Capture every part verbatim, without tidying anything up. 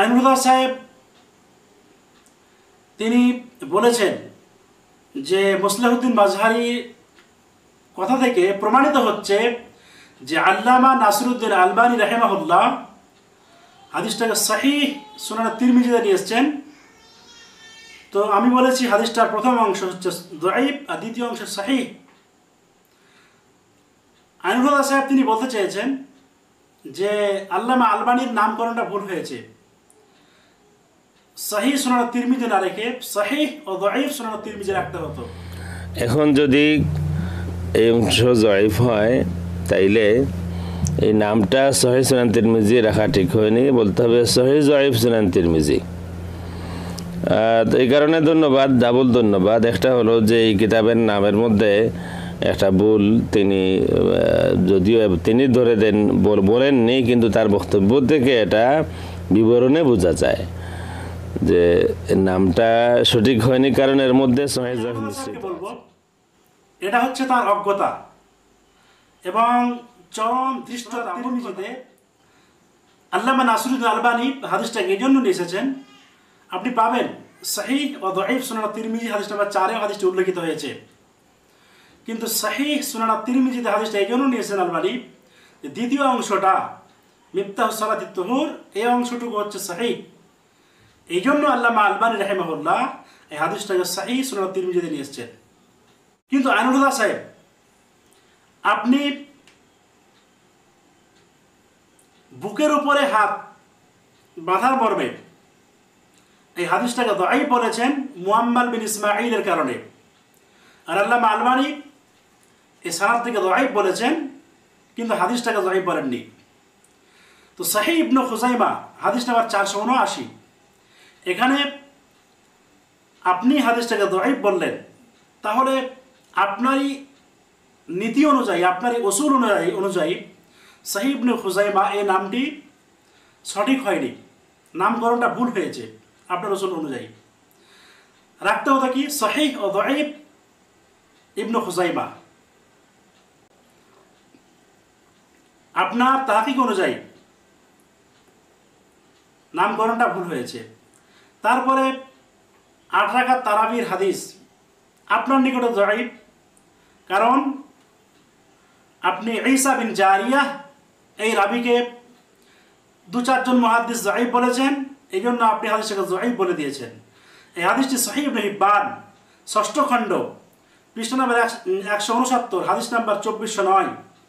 আইনুল্লাহ সাহেব তিনি বলেছেন যে মুসলিহুদ্দিন মাজহারি কথা থেকে প্রমাণিত হচ্ছে যে আল্লামা নাসিরুদ্দিন আলবানী রাহিমাহুল্লাহ হাদিসটাকে সহিহ সুনান তিরমিজিতে নিয়ে এসেছেন। তো আমি বলেছি হাদিসটার প্রথম অংশ হচ্ছে দাঈফ আর দ্বিতীয় অংশ সহিহ। আইনুল্লাহ সাহেব তিনি বলতে চেয়েছেন যে আল্লামা আলবানীর নামকরণটা ভুল হয়েছে, সহিহ সুনান তিরমিজি না রেখে সহিহ ও দাঈফ সুনান তিরমিজি রাখতে হতো। এখন যদি এই অংশ দাঈফ হয় তাইলে এই নামটা সহিহ সুনান তিরমিজি রাখা ঠিক হয়নি, বলতে হবে সহিহ দাঈফ সুনান তিরমিজি। তো এই কারণে ধন্যবাদ, ডাবল ধন্যবাদ। একটা হলো যে এই কিতাবের নামের মধ্যে একটা ভুল তিনি যদিও তিনি ধরে দেন বলেননি, কিন্তু তার বক্তব্য থেকে এটা বিবরণে বোঝা যায় যে নামটা সঠিক হয়নি, কারণ এর মধ্যে সহিহ দাঈফ মিশ্রিত। এটা হচ্ছে তার অজ্ঞতা এবং চরম দৃষ্টতা। তিরমিজিতে আল্লামা নাসিরুদ্দিন আলবানী হাদিসটাকে এই জন্য নিয়ে এসেছেন, আপনি পাবেন সহিহ ও দাঈফ সুনান তিরমিজি হাদিস নাম্বার চারে হাদিসটি উল্লেখিত হয়েছে, কিন্তু সহিহ সুনান তিরমিজিতে হাদিসটা এই জন্য নিয়েছেন আলবানী যে দ্বিতীয় অংশটা মিফতাহুস সালাতিত তুহুর, এই অংশটুকু হচ্ছে সহিহ। এই জন্য আল্লামা আলবানী রাহিমাহুল্লাহ এই হাদিসটাকে সহিহ সুনান তিরমিজিতে নিয়ে এসেছেন। কিন্তু আইনুল্লাহ সাহেব আপনি বুকের উপরে হাত বাঁধার মর্মে এই হাদিসটাকে দাঈফ বলেছেন মুআম্মাল বিন ইসমাঈলের কারণে, আর আল্লামা আলবানী এই সানাদ থেকে দাঈফ বলেছেন কিন্তু হাদিসটাকে দাঈফ বলেননি। তো সহিহ ইবনে খুজাইমা হাদিস নাম্বার চারশো উনআশি, এখানে আপনি হাদিসটাকে দাঈফ বললেন, তাহলে আপনারই নীতি অনুযায়ী আপনারই উসুল অনুযায়ী অনুযায়ী সহিহ ইবনে খুজাইমা এই নামটি সঠিক হয়নি, নামকরণটা ভুল হয়েছে। আপনার উসুল অনুযায়ী রাখতে হতো কি সহিহ ও দাঈফ ইবনে খুজাইমা। আপনার তাহকিক অনুযায়ী নামকরণটা ভুল হয়েছে। তারপরে আট রাকাত তারাবির হাদিস আপনার নিকটে দাঈফ, কারণ আপনি ঈসা বিন জারিয়াহ এই রাবিকে দু চারজন মুহাদ্দিস দাঈফ বলেছেন, এই জন্য আপনি হাদিসটাকে দাঈফ বলে দিয়েছেন। এই হাদিসটি সহিহ ইবনে হিব্বান ষষ্ঠ খণ্ড পৃষ্ঠা নাম্বার একশো উনসত্তর হাদিস নাম্বার চব্বিশশো নয়,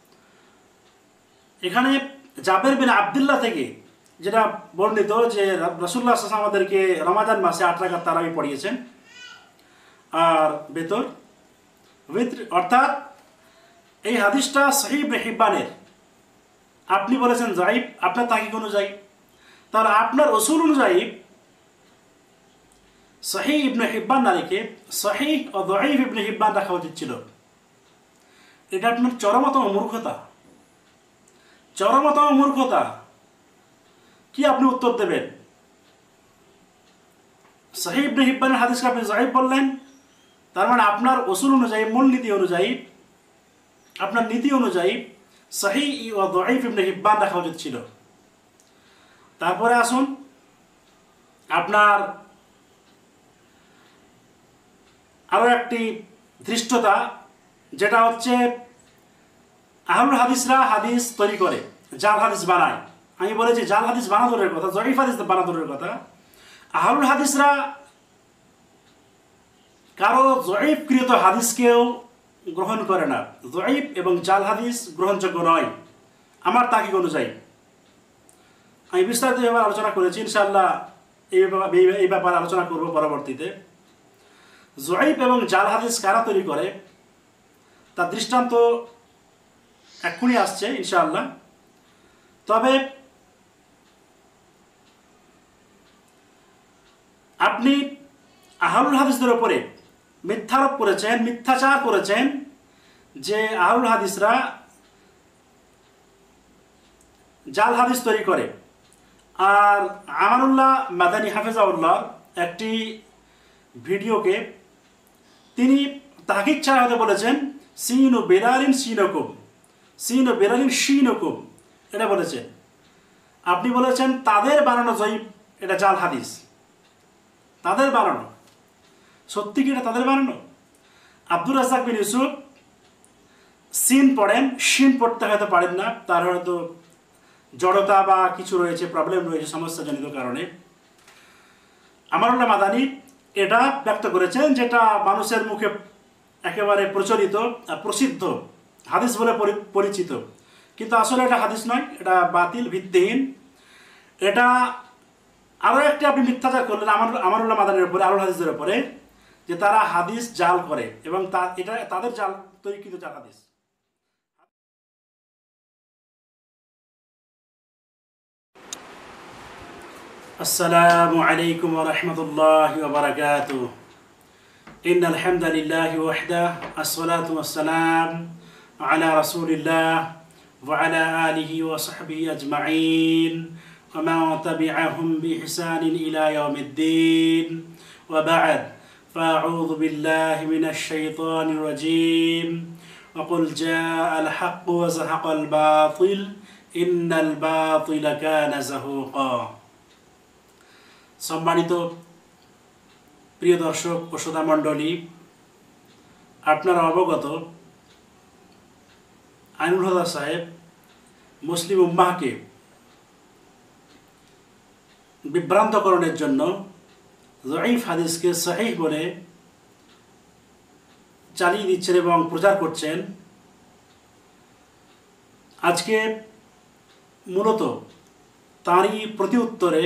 এখানে জাবের বিন আবদুল্লাহ থেকে যেটা বর্ণিত যে রাসূলুল্লাহ সাল্লাল্লাহু আলাইহি ওয়াসাল্লাম আমাদেরকে রমাদান মাসে আট রাকাত তারাবি পড়িয়েছেন আর বেতর উইত্র, অর্থাৎ এই হাদিসটা সহিহ ইবনে হিব্বানের, আপনি বলেছেন দাঈফ আপনার তাহকিক অনুযায়ী। তাহলে আপনার উসুল অনুযায়ী সহিহ ইবনে হিব্বান না রেখে সহিহ ও দাঈফ ইবনে হিব্বান রাখা উচিত ছিল। এটা আপনার চরমতম মূর্খতা, চরমতম মূর্খতা। কি আপনি উত্তর দেবেন? সহিহ ইবনে হিব্বানের হাদিসকে আপনি দাঈফ বললেন, তার মানে আপনার উসুল অনুযায়ী মূলনীতি অনুযায়ী আপনার নীতি অনুযায়ী সহিহ ও দাঈফ ইবনে হিব্বান রাখা উচিত ছিল। তারপরে আসুন আপনার আরও একটি ধৃষ্টতা, যেটা হচ্ছে আহলুল হাদিসরা হাদিস তৈরি করে, জাল হাদিস বানায়। আমি বলেছি জাল হাদিস বানাদরের কথা, দাঈফ হাদিস বানাদরের কথা। আহলুল হাদিসরা কারো দাঈফকৃত হাদিসকেও গ্রহণ করে না, দাঈফ এবং জাল হাদিস গ্রহণযোগ্য নয় আমার তাহকিক অনুযায়ী। আমি বিস্তারিত এবার আলোচনা করেছি, ইনশাআল্লাহ এই ব্যাপারে এই ব্যাপারে আলোচনা করব পরবর্তীতে। দাঈফ এবং জাল হাদিস কারা তৈরি করে তার দৃষ্টান্ত এক্ষুনি আসছে ইনশাআল্লাহ। তবে আপনি আহলুল হাদিসদের উপরে মিথ্যারোপ করেছেন, মিথ্যাচার করেছেন যে আহলুল হাদিসরা জাল হাদিস তৈরি করে। আর আমানুল্লাহ মাদানী হাফেজাউল্লাহ একটি ভিডিওকে তিনি তাহকিক ছাড়া হতে বলেছেন সিন ও বেলালিন সিনকুম, সিন ও বেলালিন সিনকুম এটা বলেছেন। আপনি বলেছেন তাদের বানানো দাঈফ, এটা জাল হাদিস, তাদের বানানো। সত্যি কি এটা তাদের বানানো? আব্দুর রাজ্জাক বিন ইউসুফ সিন পড়েন, শিন পড়তে হয়তো পারেন না, তার হয়তো জড়তা বা কিছু রয়েছে, প্রবলেম রয়েছে সমস্যাজনিত কারণে। আমারুল্লাহ মাদানী এটা ব্যক্ত করেছেন, যেটা মানুষের মুখে একেবারে প্রচলিত প্রসিদ্ধ হাদিস বলে পরিচিত, কিন্তু আসলে এটা হাদিস নয়, এটা বাতিল, ভিত্তিহীন। এটা আরও একটি আপনি মিথ্যাচার করলেন আমার আমারুল্লাহ মাদানীর উপরে, আলুল হাদিসের উপরে, যে তারা হাদিস জাল করে এবং তা এটা তাদের জাল তৈরিকৃত জাল হাদিস। আসসালামু আলাইকুম ওয়া রাহমাতুল্লাহি ওয়া বারাকাতুহু। ইন্নাল হামদালিল্লাহি ওয়াহদাহু আসসালাতু ওয়াসসালাম আলা রাসূলিল্লাহ ওয়া আলা আলিহি ওয়া সাহবিহি আজমাইন ওয়া মান তাবি'আহুম বিইহসানিন ইলা ইয়াউমিদ্দিন ওয়া বা'দ। ফাআউযু বিল্লাহি মিনাশ শাইতানির রাজীম। ওয়া কুল জাআল হাক্কু ওয়া যাহাকাল বাতিল ইন্নাল বাতিলা কানা যাহুকা। সম্মানিত প্রিয় দর্শক ও শ্রোতা মণ্ডলী, আপনারা অবগত আইনুল হুদা সাহেব মুসলিম উম্মাহকে বিভ্রান্তকরণের জন্য যঈফ হাদিসকে সহিহ বলে চালিয়ে দিচ্ছেন এবং প্রচার করছেন। আজকে মূলত তারই প্রতি উত্তরে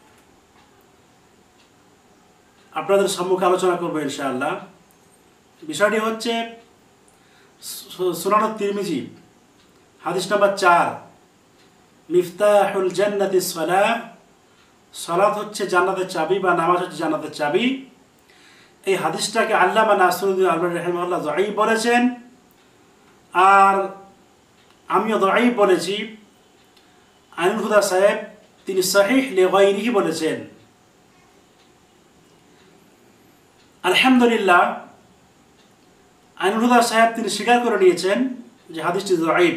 আপনাদের সম্মুখে আলোচনা করবো ইনশাআল্লাহ। বিষয়টি হচ্ছে সুনান তিরমিজি হাদিস নাম্বার চার, মিফতাহুল জান্নাতি সালাহ, সালাত হচ্ছে জান্নাতের চাবি বা নামাজ হচ্ছে জান্নাতের চাবি। এই হাদিসটাকে আল্লামা নাসিরুদ্দিন আলবানী রাহিমাহুল্লাহ যঈফ বলেছেন, আর আমিও যঈফ বলেছি। আইনুল হুদা সাহেব তিনি সহিহ লিগাইরিহি বলেছেন। আলহামদুলিল্লাহ, আইনুল হুদা সাহেব তিনি স্বীকার করে নিয়েছেন যে হাদিসটি যঈফ।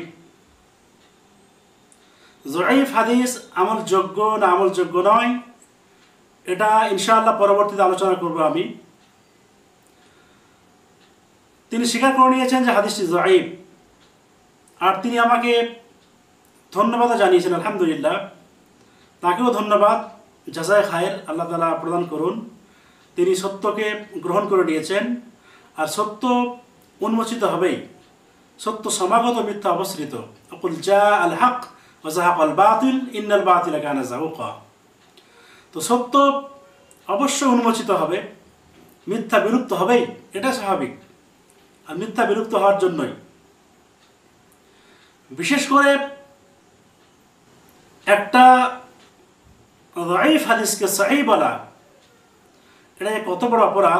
যঈফ হাদিস আমলযোগ্য না আমলযোগ্য নয়, এটা ইনশাআল্লাহ পরবর্তীতে আলোচনা করব আমি। তিনি স্বীকার করে নিয়েছেন যে হাদিসটি যঈফ, আর তিনি আমাকে ধন্যবাদ জানিয়েছেন। আলহামদুলিল্লাহ, তাকেও ধন্যবাদ, জাযায়ে খায়ের আল্লাহ তাআলা প্রদান করুন। তিনি সত্যকে গ্রহণ করে নিয়েছেন, আর সত্য উন্মোচিত হবেই, সত্য সমাগত, মিথ্যা অবসৃত। কুল জাআল হক ওয়া যাহাকাল বাতিল ইন্নাল বাতিলা কানা যাহুকা। তো সত্য অবশ্যই উন্মোচিত হবে, মিথ্যা বিলুপ্ত হবেই, এটা স্বাভাবিক। আর মিথ্যা বিলুপ্ত হওয়ার জন্যই বিশেষ করে একটা যঈফ হাদিসকে সহিহ বলা, এটা কত বড় অপরাধ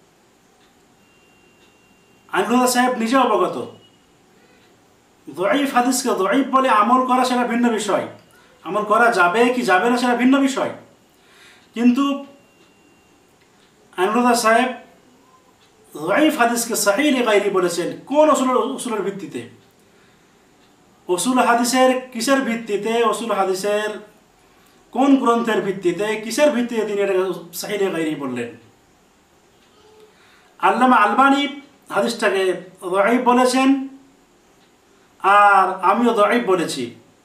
আইনুল হুদা সাহেব নিজে অবগত। যঈফ হাদিসকে যঈফ বলে আমল করা সেটা ভিন্ন বিষয়, আমল করা যাবে কি যাবে না সেটা ভিন্ন বিষয়, কিন্তু আইনুল হুদা সাহেব যঈফ হাদিসকে সহিহ লিগাইরি বলেছেন। কোন উসুলের উসুলের ভিত্তিতে? উসুল হাদিসের কিসের ভিত্তিতে? উসুল হাদিসের কোন গ্রন্থের ভিত্তিতে, কিসের ভিত্তিতে তিনি এটাকে সহিহ লিগাইরি বললেন? আল্লামা আলবানী হাদিসটাকে যঈফ বলেছেন, আর আমিও যঈফ বলেছি।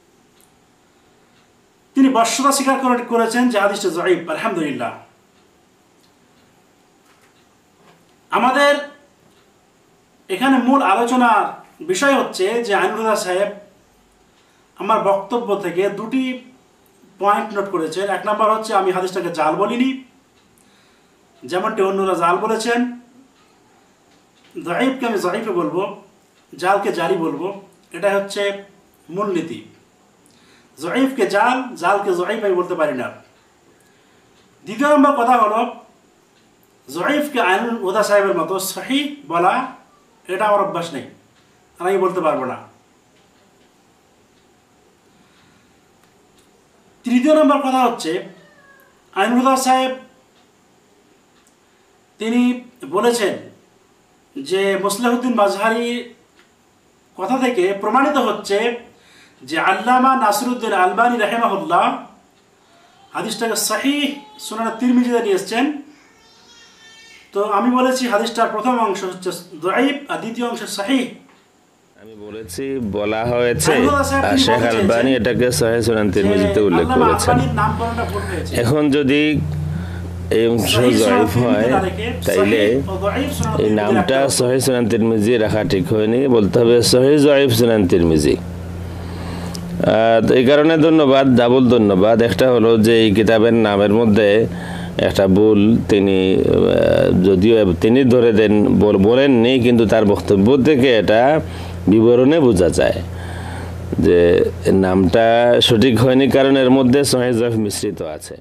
তিনি বর্ষতা স্বীকার করেছেন যে হাদিসটা যঈফ। আলহামদুলিল্লাহ, আমাদের এখানে মূল আলোচনার বিষয় হচ্ছে যে আইনুল হুদা সাহেব আমার বক্তব্য থেকে দুটি পয়েন্ট নোট করেছেন। এক নম্বর হচ্ছে আমি হাদিসটাকে জাল বলিনি, যেমনটি অন্যরা জাল বলেছেন। যঈফকে আমি যঈফে বলবো, জালকে জালি বলবো, এটা হচ্ছে মূলনীতি। যঈফকে জাল, জালকে যঈফ আমি বলতে পারি না। দ্বিতীয় নম্বর কথা হলো, যঈফকে আইনুল হুদা সাহেবের মতো সহিহ বলা, এটা আমার অভ্যাস নেই, আর আমি বলতে পারবো না। তৃতীয় নম্বর কথা হচ্ছে, আইনুল হুদা সাহেব তিনি বলেছেন যে মুসলিহুদ্দিন মাজহারি কথা থেকে প্রমাণিত হচ্ছে যে আল্লামা নাসিরুদ্দিন আলবানী রাহিমাহুল্লাহ হাদিসটাকে সহিহ সুনান তিরমিজিতে নিয়ে এসেছেন। তো আমি বলেছি হাদিসটার প্রথম অংশ হচ্ছে দাঈফ আর দ্বিতীয় অংশ সহিহ। আমি বলেছি বলা হয়েছে আর শেখ আলবানী এটাকে সহিহ সুনান তিরমিজিতে উল্লেখ করেছেন। এখন যদি এই অংশ জয়ীফ হয় তাইলে এই নামটা সহিহ সুনান তিরমিজি রাখা ঠিক হয়নি, বলতে হবে সহিহ জয়ীফ সুনান তিরমিজি। এই কারণে ধন্যবাদ, ডাবল ধন্যবাদ। একটা হলো যে এই কিতাবের নামের মধ্যে একটা ভুল তিনি যদিও তিনি ধরে দেন বলেননি, কিন্তু তার বক্তব্য থেকে এটা বিবরণে বোঝা যায় যে নামটা সঠিক হয়নি, কারণ এর মধ্যে সহিহ জয়ীফ মিশ্রিত আছে।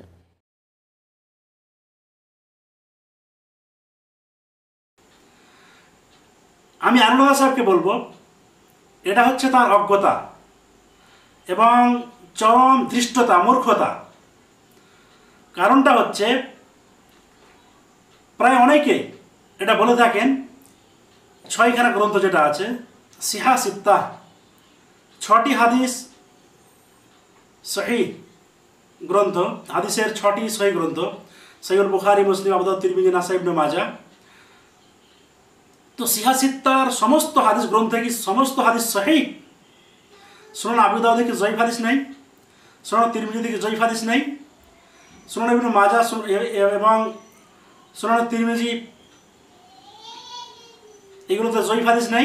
আমি আনোয়ার সাহেবকে বলবো এটা হচ্ছে তার অজ্ঞতা এবং চরম ধৃষ্টতা, মূর্খতা। কারণটা হচ্ছে প্রায় অনেকে এটা বলে থাকেন, ছয়খানা গ্রন্থ যেটা আছে সিহা সিত্তা, ছটি হাদিস সহিহ গ্রন্থ, হাদিসের ছটি সহিহ গ্রন্থ, সহিহুল বুখারী, মুসলিম, আবু দাউদ, তিরমিজি, নাসাই, ইবনে মাজাহ। তো সিহা সিত্তার সমস্ত হাদিস গ্রন্থে কি সমস্ত হাদিস সহিহ? সুনান আবু দাউদে কি জয়ীফ হাদিস নেই? সুনান তিরমিজিতে কি জয়ীফ হাদিস নেই? সুনান ইবনে মাজাহ এবং সুনান তিরমিজি এগুলোতে জয়ীফ হাদিস নেই?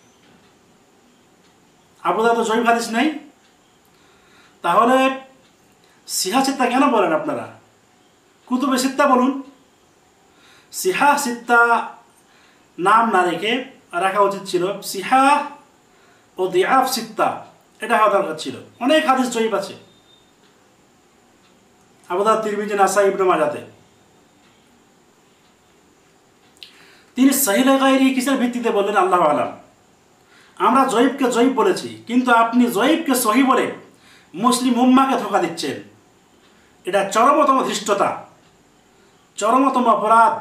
আবু দাউদে জয়ীফ হাদিস নেই? তাহলে সিহা সিত্তা কেন বলেন আপনারা? কুতুবে সিত্তা বলুন। সিহা সিত্তা নাম না রেখে রাখা উচিত ছিল সিহা ও দিআফ সিত্তা, এটা হওয়া দরকার ছিল। অনেক হাদিস জয়ীফ আছে আবু দাউদ, তিরমিজি, নাসাই, ইবনে মাজাহতে। তিনি সহিহ গায়রি কিসের ভিত্তিতে বললেন আল্লাহু আলাম। আমরা জয়ীফকে জয়ীফ বলেছি, কিন্তু আপনি জয়ীফকে সহিহ বলে মুসলিম উম্মাহকে ধোঁকা দিচ্ছেন। এটা চরমতম ধৃষ্টতা, চরমতম অপরাধ।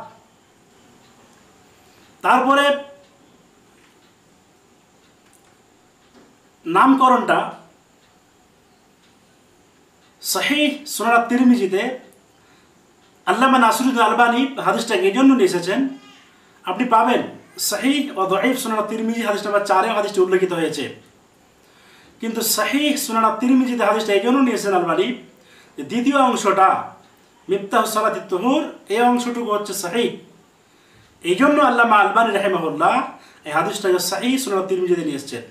তারপরে নামকরণটা সহিহ সুনান তিরমিজিতে আল্লামা নাসিরুদ্দিন আলবানী হাদিসটাকে এই জন্য নিয়ে এসেছেন। আপনি পাবেন সহিহ ও দাঈফ সুনান তিরমিজি হাদিস নাম্বার চারেও হাদিসটি উল্লেখিত হয়েছে, কিন্তু সহিহ সুনান তিরমিজিতে হাদিসটা এই জন্য নিয়েছেন আলবানী যে দ্বিতীয় অংশটা মিফতাহুস সালাতিত তুহুর, এই অংশটুকু হচ্ছে সহিহ। এই জন্য আল্লামা আলবানী রাহিমাহুল্লাহ এই হাদিসটাকে সহিহ সুনান তিরমিজিতে নিয়ে এসেছেন।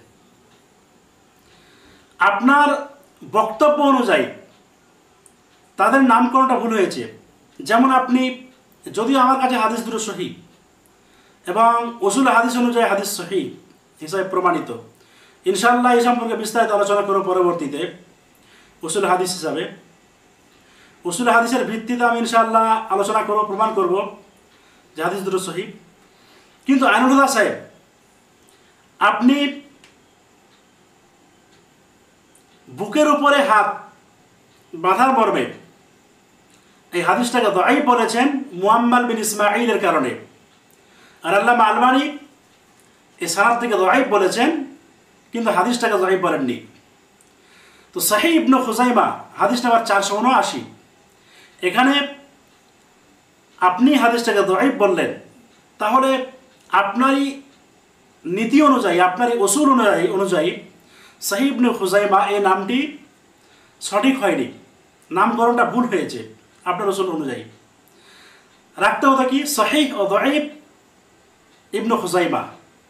আপনার বক্তব্য অনুযায়ী তাদের নামকরণটা ভুল হয়েছে। যেমন আপনি, যদিও আমার কাছে হাদিস দুটো সহিহ এবং উসুল হাদিস অনুযায়ী হাদিস সহিহ হিসাবে প্রমাণিত, ইনশাআল্লাহ এই সম্পর্কে বিস্তারিত আলোচনা করব পরবর্তীতে উসুল হাদিস হিসাবে। উসুল হাদিসের ভিত্তিতে আমি ইনশাআল্লাহ আলোচনা করব, প্রমাণ করব যে হাদিস দুটো সহিহ। কিন্তু আইনুল্লাহ সাহেব, আপনি বুকের উপরে হাত বাঁধার মর্মে এই হাদিসটাকে দাঈফ বলেছেন মুআম্মাল বিন ইসমাঈলের কারণে, আর আল্লামা আলবানী এই সানাদ থেকে দাঈফ বলেছেন, কিন্তু হাদিসটাকে দাঈফ বলেননি। তো সহিহ ইবনে খুজাইমা হাদিস নাম্বার চারশো উনআশি, এখানে আপনি হাদিসটাকে দাঈফ বললেন, তাহলে আপনারই নীতি অনুযায়ী, আপনারই উসুল অনুযায়ী অনুযায়ী সহিহ ইবনে খুজাইমা এই নামটি সঠিক হয়নি, নামকরণটা ভুল হয়েছে আপনার উসুল অনুযায়ী। রাখতে হতো কি সহিহ ও দাঈফ ইবনে খুজাইমা।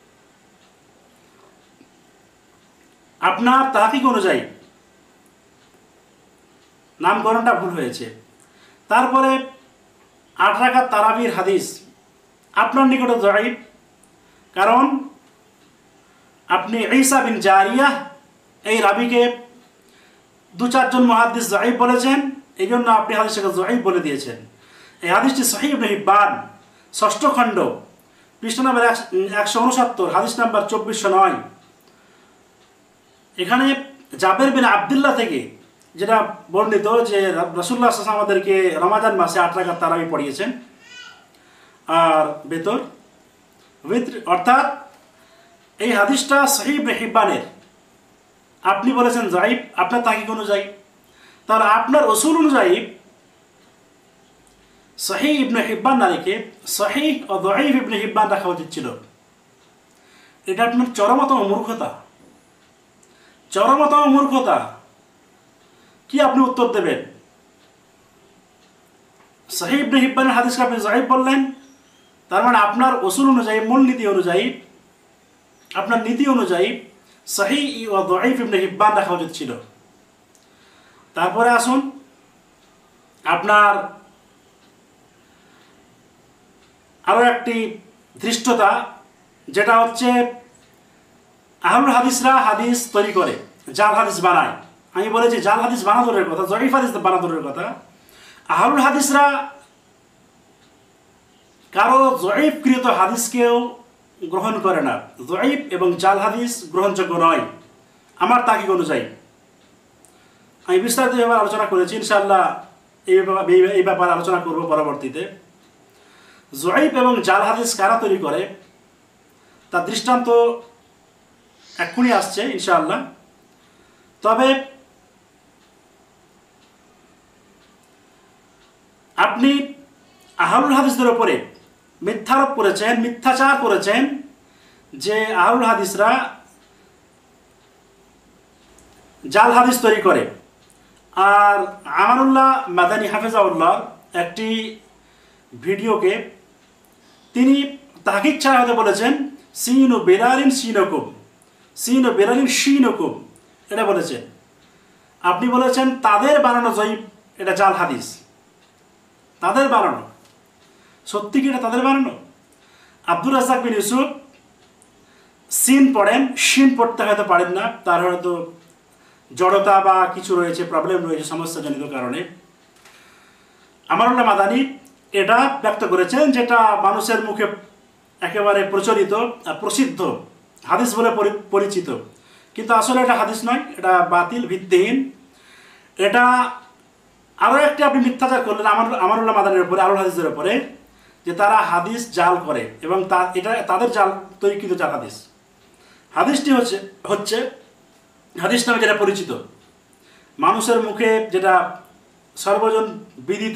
আপনার তাহকিক অনুযায়ী নামকরণটা ভুল হয়েছে। তারপরে আট রাকাত তারাবির হাদিস আপনার নিকটে দাঈফ, কারণ আপনি ঈসা বিন জারিয়াহ এই রাবিকে দু চারজন মুহাদ্দিস দাঈফ বলেছেন, এই জন্য আপনি হাদিসটাকে দাঈফ বলে দিয়েছেন। এই হাদিসটি সহিহ ইবনে হিব্বান ষষ্ঠ খণ্ড পৃষ্ঠা নাম্বার একশো উনসত্তর হাদিস নাম্বার চব্বিশশো নয়। এখানে জাবের বিন আবদুল্লাহ থেকে যেটা বর্ণিত যে রাসূলুল্লাহ সাল্লাল্লাহু আলাইহি ওয়াসাল্লাম আমাদেরকে রমাজান মাসে আট রাকাত তারাবি পড়িয়েছেন আর বেতর উইত্র, অর্থাৎ এই হাদিসটা সহিহ ইবনে হিব্বানের, আপনি বলেছেন দাঈফ আপনার তাহকিক অনুযায়ী। তাহলে আপনার উসুল অনুযায়ী সহিহ ইবনে হিব্বান না রেখে সহিহ ও দঈফ ইবনে হিব্বান রাখা উচিত ছিল। এটা আপনার চরমতম মূর্খতা, চরমতম মূর্খতা। কি আপনি উত্তর দেবেন? সহিহ ইবনে হিব্বানের হাদিসকে আপনি যঈফ বললেন, তার মানে আপনার উসুল অনুযায়ী, মূলনীতি অনুযায়ী, আপনার নীতি অনুযায়ী সহিহ ও দঈফ ইবনে হিব্বান রাখা উচিত ছিল। তারপরে আসুন আপনার আরও একটি ধৃষ্টতা, যেটা হচ্ছে আহলুল হাদিসরা হাদিস তৈরি করে, জাল হাদিস বানায়। আমি বলেছি জাল হাদিস বানা দূরের কথা, জঈফ হাদিস বানা দূরের কথা, আহলুল হাদিসরা কারো জঈফকৃত হাদিসকেও গ্রহণ করে না। জঈফ এবং জাল হাদিস গ্রহণযোগ্য নয় আমার তাকিক অনুযায়ী। আমি বিস্তারিত ব্যাপারে আলোচনা করেছি, ইনশাআল্লাহ এই ব্যাপারে এই ব্যাপারে আলোচনা করব পরবর্তীতে। জঈফ এবং জাল হাদিস কারা তৈরি করে তার দৃষ্টান্ত এক্ষুনি আসছে ইনশাআল্লাহ। তবে আপনি আহলুল হাদিসদের উপরে মিথ্যারোপ করেছেন, মিথ্যাচার করেছেন যে আহলুল হাদিসরা জাল হাদিস তৈরি করে। আর আমানুল্লাহ মাদানী হাফেজাউল্লাহ একটি ভিডিওকে তিনি তাহকিক ছাড়া হতে বলেছেন সিন ও বেলালিন সিনকুম, সিন ও বেলালিন সিনকুম, এটা বলেছেন। আপনি বলেছেন তাদের বানানো জঈফ, এটা জাল হাদিস, তাদের বানানো। সত্যি কি এটা তাদের বানানো? আব্দুর রাজ্জাক বিন ইউসুফ সিন পড়েন, শিন পড়তে হয়তো পারেন না, তার হয়তো জড়তা বা কিছু রয়েছে, প্রবলেম রয়েছে সমস্যাজনিত কারণে। আমানুল্লাহ মাদানী এটা ব্যক্ত করেছেন, যেটা মানুষের মুখে একেবারে প্রচলিত প্রসিদ্ধ হাদিস বলে পরিচিত, কিন্তু আসলে এটা হাদিস নয়, এটা বাতিল, ভিত্তিহীন। এটা আরও একটি আপনি মিথ্যাচার করলেন আমার আমানুল্লাহ মাদানীর উপরে, আহলুল হাদিসের উপরে, যে তারা হাদিস জাল করে এবং তা এটা তাদের জাল তৈরিকৃত জাল হাদিস। হাদিসটি হচ্ছে হচ্ছে হাদিস নামে যেটা পরিচিত, মানুষের মুখে যেটা সর্বজন বিদিত,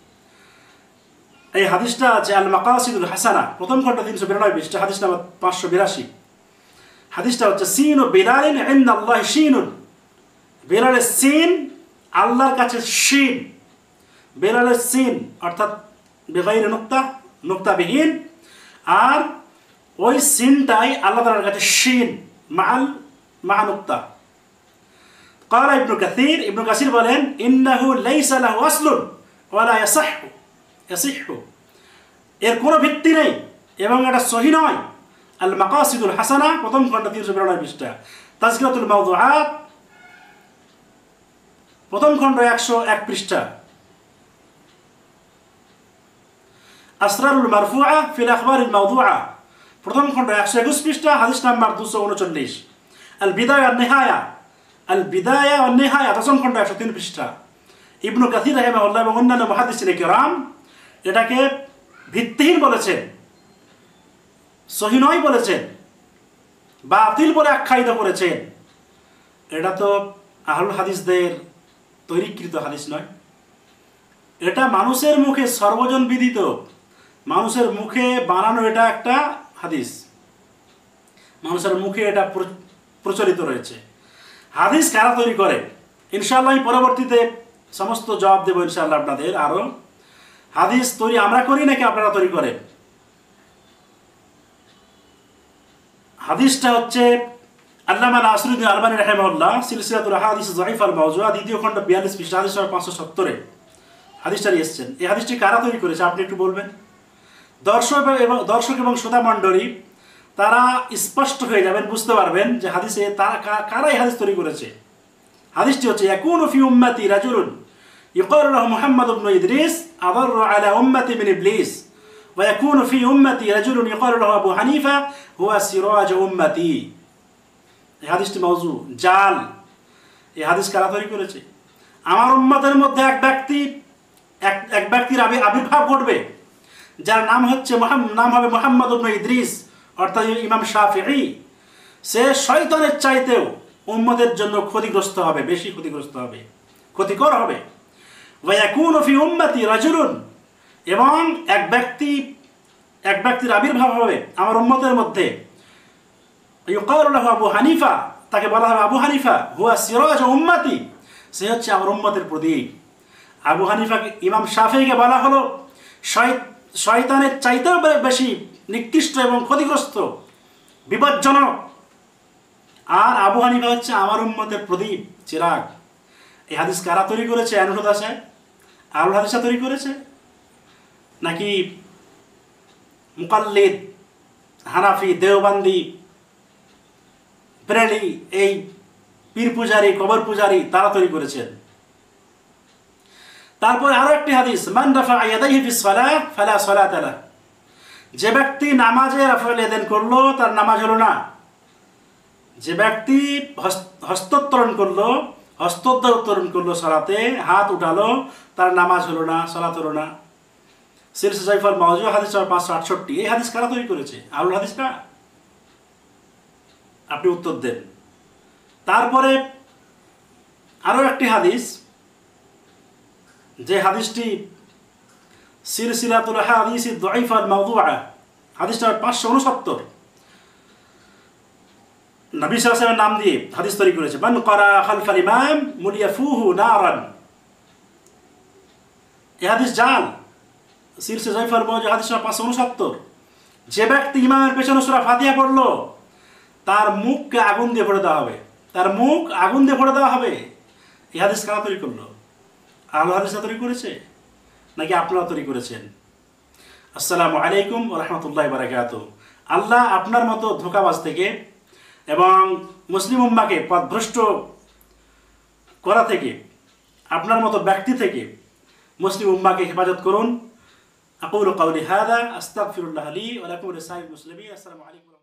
এই হাদিসটা আছে আল মাকাসিদুল হাসানা, প্রথম খণ্ড তিনশো বিরানব্বই পৃষ্ঠা, হাদিস নাম্বার পাঁচশো বিরাশি। হাদিসটা হচ্ছে সিন ও বেলালিন ইনদাল্লাহি শিনুন, বেলালের সিন আল্লাহর কাছে শিন, বেলালের সিন অর্থাৎ বেগাইরে নুক্তা, নুক্তাবিহীন, আর ওই সিনটাই আল্লাহ তাআলার কাছে শিন মাল মা নুক্তা। قال ابن كثير, ইবনে কাসির বলেন ইন্নাহু লাইসা লাহু আসলুন ওয়ালা ইয়াসিহু, ইয়াসিহু, এর কোনো ভিত্তি নেই এবং এটা সহিহ নয়। আল মাকাসিদুল হাসানা, প্রথম খণ্ড তিনশো বিরানব্বই পৃষ্ঠা, তাজকিরাতুল মাওদুআত, প্রথম খণ্ড একশো এক পৃষ্ঠা, আসরারুল মারফুআ ফিল আখবারিল মাওদুআ, প্রথম খণ্ড একশো একুশ পৃষ্ঠা, হাদিস নাম্বার দুশো উনচল্লিশ। আল বিদায়া ওয়ান নিহায়া, আল বিদায়া ওয়ান নিহায়া, দশম খণ্ড একশো তিন পৃষ্ঠা। ইবনে কাসির রাহিমাহুল্লাহ এবং অন্যান্য মুহাদ্দিসিনে কিরাম এটাকে ভিত্তিহীন বলেছেন, সহিহ নয় বলেছেন, বাতিল বলে আখ্যায়িত করেছেন। এটা তো আহলুল হাদিসদের তৈরিকৃত হাদিস নয়, এটা মানুষের মুখে সর্বজন বিদিত, মানুষের মুখে বানানো এটা একটা হাদিস, মানুষের মুখে এটা প্রচলিত রয়েছে। হাদিস কারা তৈরি করে ইনশাআল্লাহ আমি পরবর্তীতে সমস্ত জবাব দেবো ইনশাআল্লাহ আপনাদের। আরও হাদিস তৈরি আমরা করি নাকি আপনারা তৈরি করেন? হাদিসটা হচ্ছে আল্লামা নাসিরুদ্দিন আলবানী রাহিমাহুল্লাহ সিলসিলাতুল আহাদিস যায়িফা আল মাওজুআ দ্বিতীয় খণ্ড বিয়াল্লিশ পৃষ্ঠা, হাদিস নম্বর পাঁচশো সত্তরে হাদিসটা এসেছেন। এই হাদিসটি কারা তৈরি করেছে আপনি একটু বলবেন? দর্শক এবং দর্শক এবং শ্রোতা মণ্ডলী তারা স্পষ্ট হয়ে যাবেন, বুঝতে পারবেন যে হাদিসে তারা কারা এই হাদিস তৈরি করেছে। হাদিসটি হচ্ছে ইয়াকুনু ফি উম্মতি রাজুলুন ইউকালু লাহু মুহাম্মদ ইবনে ইদ্রিস আদাররু আলা উম্মতি মিন ইবলিস ওয়া ইয়াকুনু ফি উম্মতি রাজুলুন ইউকালু লাহু আবু হানিফা হুয়া সিরাজ উম্মতি। এই হাদিসটি মাউযু, জাল। এই হাদিস কারা তৈরি করেছে? আমার উম্মতের মধ্যে এক ব্যক্তি এক এক ব্যক্তির আবির্ভাব ঘটবে যার নাম হচ্ছে নাম হবে মুহাম্মদ ইবনে ইদ্রিস অর্থাৎ ইমাম শাফিঈ। সে শয়তানের চাইতেও উম্মতের জন্য ক্ষতিগ্রস্ত হবে, বেশি ক্ষতিগ্রস্ত হবে, ক্ষতিকর হবে। ওয়া ইয়াকুনু ফি উম্মতি রাজুলুন, এবং এক ব্যক্তি এক ব্যক্তির আবির্ভাব হবে আমার উম্মতের মধ্যে, ইউকালু লাহু আবু হানিফা, তাকে বলা হবে আবু হানিফা, হুয়া সিরাজ উম্মতি, সে হচ্ছে আমার উম্মতের প্রতীক। আবু হানিফাকে, ইমাম শাফিঈকে বলা হলো শয়তানের চাইতেও বেশি নিকৃষ্ট এবং ক্ষতিগ্রস্ত, বিপজ্জনক, আর আবু হানিফা হচ্ছে আমার উম্মতের প্রদীপ, চিরাগ। এই হাদিস কারা তৈরি করেছে? আনুরুদ সাহেব আলুল হাদিসা তৈরি করেছে, নাকি মুকাল্লিদ, হানাফি, দেওবান্দি, ব্রেলি, এই পীর পূজারী, কবর পূজারী, তারা তৈরি করেছেন? তারপরে আরো একটি হাদিস, মান রাফা ইয়াদাইহি ফিস সালাত ফালা সালাতা লাহু, যে ব্যক্তি নামাজে রাফাল ইয়াদাইন করলো তার নামাজ হলো না। যে ব্যক্তি হস্তোত্তোলন করলো, হস্তোত্তোলন করলো সালাতে, হাত উঠালো, তার নামাজ হলো না, সালাত হলো না। সিলসিলা জাইফাল মাওজু হাদিস পাঁচশো আটষট্টি। এই হাদিস কারা তৈরি করেছে? আলুল হাদিস না? আপনি উত্তর দেন। তারপরে আরো একটি হাদিস, যে হাদিসটি সিলসিলাতুল আহাদিস আদ-দাঈফা আল-মাওদুআ, হাদিসটা পাঁচশো উনসত্তর, নবী সাল্লাল্লাহু আলাইহি ওয়াসাল্লামের নাম দিয়ে হাদিস তৈরি করেছে, মান ক্বারা খালফাল ইমাম মুলিয়াফুহু নারান। এই হাদিস জাল, সিলসিলা জাইফাল মাওজু হাদিস পাঁচশো উনসত্তর। যে ব্যক্তি ইমামের পেছনে সূরা ফাতিহা পড়লো তার মুখকে আগুন দিয়ে ভরে দেওয়া হবে, তার মুখ আগুন দিয়ে ভরে দেওয়া হবে। এই হাদিস কারা তৈরি করলো? আলুল হাদিসা তৈরি করেছে, নাকি আপনারা তৈরি করেছেন? আসসালামু আলাইকুম ওয়া রাহমাতুল্লাহি ওয়া বারাকাতুহু। আল্লাহ আপনার মতো ধোঁকাবাজ থেকে এবং মুসলিম উম্মাহকে পথভ্রষ্ট করা থেকে, আপনার মতো ব্যক্তি থেকে মুসলিম উম্মাহকে হেফাজত করুন। আকুলু কাউলি হাযা আস্তাগফিরুল্লাহ লি ওয়া লাকুম ওয়া লিসাইরিল মুসলিমিন। আসসালামু আলাইকুম।